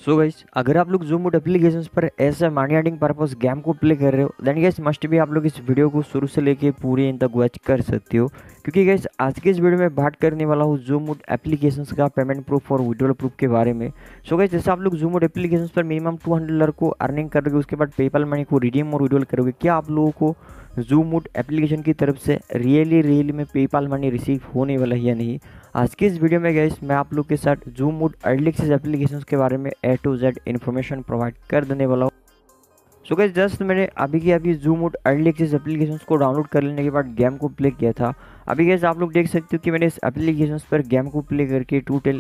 So guys, अगर आप लोग ज़ूम आउट एप्लीकेशंस पर ऐसे मनी अर्निंग पर्पस गेम को प्ले कर रहे हो, देन गाइस मस्ट भी आप लोग इस वीडियो को शुरू से लेके पूरे इन तक वॉच कर सकते हो। क्योंकि गाइस आज के इस वीडियो में बात करने वाला हूँ ज़ूम आउट एप्लीकेशंस का पेमेंट प्रूफ और विड्रॉल प्रूफ के बारे में। सो गाइस, जैसे आप लोग ज़ूम आउट एप्लीकेशंस पर मिनिमम $200 को अर्निंग करोगे, उसके बाद पेपल मनी को रिडीम और विड्रॉल करोगे, क्या आप लोगों को ज़ूम आउट एप्लीकेशन की तरफ से रियली में पेपल मनी रिसीव होने वाला है या नहीं? आज के इस वीडियो में गाइस मैं आप लोग के साथ zoom out early access applications के बारे में A to Z information provide कर देने वाला हूँ। सो गाइस, जस्ट मैंने अभी zoom out early access applications को डाउनलोड कर लेने के बाद गेम को प्ले किया था। अभी गाइस आप लोग देख सकते हो कि मैंने इस एप्लीकेशंस पर गेम को प्ले करके टोटल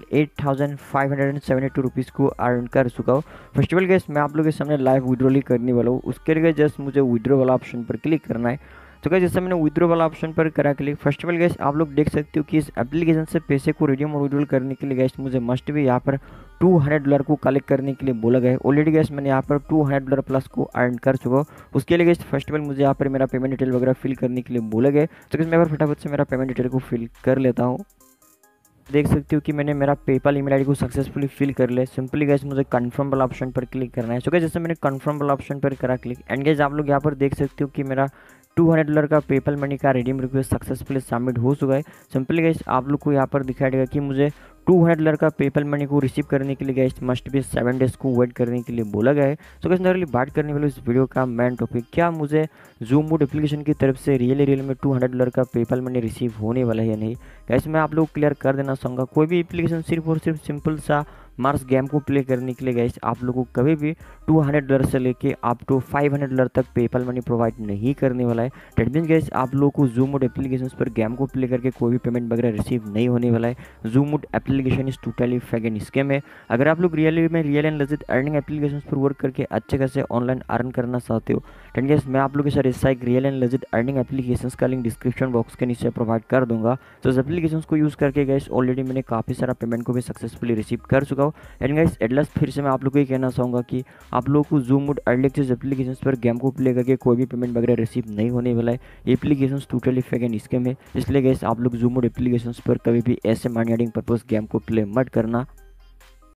8572 रुपीज़ को अर्न कर चुका हूँ। फर्स्ट ऑफ ऑल गाइस मैं आप लोग के सामने लाइव विड्रॉल ही करने वाला हूँ। उसके लिए जस्ट मुझे विड्रॉ वाला ऑप्शन पर क्लिक करना है। तो गाइस जैसे मैंने विड्रॉ वाला ऑप्शन पर करा click, first of all guys आप लोग देख सकते हो कि इस एप्लीकेशन से पैसे को रिडीम और विड्रॉल करने के लिए गाइस मुझे मस्ट भी यहाँ पर $200 को कलेक्ट करने के लिए बोला गया है। ऑलरेडी गाइस मैंने यहाँ पर $200 प्लस को अर्न कर चुका हूँ। उसके लिए गाइस फर्स्ट ऑफ ऑल मुझे यहाँ पर मेरा पेमेंट डिटेल वगैरह फिल करने के लिए बोला गया है। तो गाइस मैं फटाफट से मेरा पेमेंट डिटेल को फिल कर लेता हूँ। देख सकते हो कि मैंने मेरा पेपल ईमेल आईडी को सक्सेसफुली फिल कर लिया। सिंपली गाइस मुझे कंफर्म वाला ऑप्शन पर क्लिक करना है। सो गाइस जैसे मैंने कंफर्म वाला ऑप्शन पर करा क्लिक, एंड गाइस आप लोग यहाँ पर देख सकते हो कि मेरा $200 का पेपल मनी का रिडीम रिक्वेस्ट सक्सेसफुली सबमिट हो चुका है। सिंपली गाइस आप लोग को यहाँ पर दिखाई देगा कि मुझे $200 का पेपल मनी को रिसीव करने के लिए गाइस मस्ट भी 7 डेज को वेट करने के लिए बोला गया है। सो गाइस नॉर्मली बात करने वाले इस वीडियो का मेन टॉपिक, क्या मुझे ज़ूम आउट एप्लीकेशन की तरफ से रियल में $200 का पेपल मनी रिसीव होने वाला है या नहीं? गाइस मैं आप लोग क्लियर कर देना चाहूँगा, कोई भी एप्लीकेशन सिर्फ और सिर्फ सिंपल सा मार्स गेम को प्ले करने के लिए गाइस आप लोगों को कभी भी $200 से लेके अप टू $500 तक पेपल मनी प्रोवाइड नहीं करने वाला है। डेट मीन्स गाइस आप लोगों को ज़ूम आउट एप्लीकेशन पर गेम को प्ले करके कोई भी पेमेंट वगैरह रिसीव नहीं होने वाला है। Zoom out application is totally fake and scam है। अगर आप लोग real and legit earning application पर वर्क करके अच्छे खासे ऑनलाइन अर्न करना चाहते हो, देन गाइस मैं आप लोगों के साथ ऐसा एक real and legit earning application का लिंक डिस्क्रिप्शन बॉक्स के नीचे प्रोवाइड कर दूंगा। तो इस एप्लीकेशन को यूज़ करके गाइस ऑलरेडी मैंने काफ़ी सारा पेमेंट को भी सक्सेसफुली रिसीव कर चुका हूँ। एंड गाइस एट लास्ट फिर से मैं आप लोग को ये कहना चाहूँगा कि आप लोगों को zoom out early access application पर गेम को प्ले करके कोई भी पेमेंट वगैरह रिसीव नहीं होने वाला है। Application totally fake and scam है, इसलिए गाइस आप लोग ज़ूम आउट एप्लीकेशन पर कभी भी ऐसे मनी अर्निंग पर्पस गेम को प्ले मत करना।